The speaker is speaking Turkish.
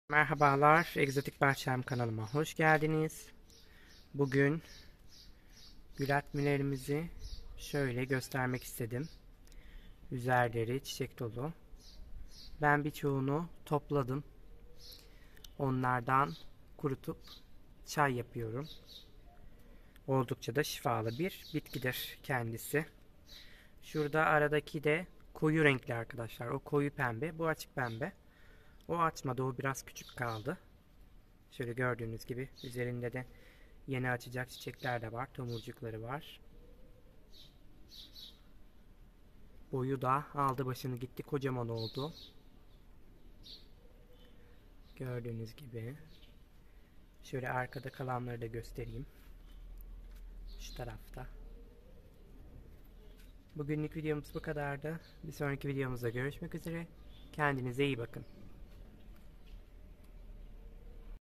Merhabalar, Egzotik Bahçem kanalıma hoş geldiniz. Bugün gülatmelerimizi şöyle göstermek istedim. Üzerleri çiçek dolu. Ben birçoğunu topladım. Onlardan kurutup çay yapıyorum. Oldukça da şifalı bir bitkidir kendisi. Şurada aradaki de koyu renkli arkadaşlar. O koyu pembe, bu açık pembe. O açmadı, o biraz küçük kaldı. Şöyle gördüğünüz gibi üzerinde de yeni açacak çiçekler de var. Tomurcukları var. Boyu da aldı başını gitti. Kocaman oldu. Gördüğünüz gibi. Şöyle arkada kalanları da göstereyim. Şu tarafta. Bugünlük videomuz bu kadardı. Bir sonraki videomuzda görüşmek üzere. Kendinize iyi bakın.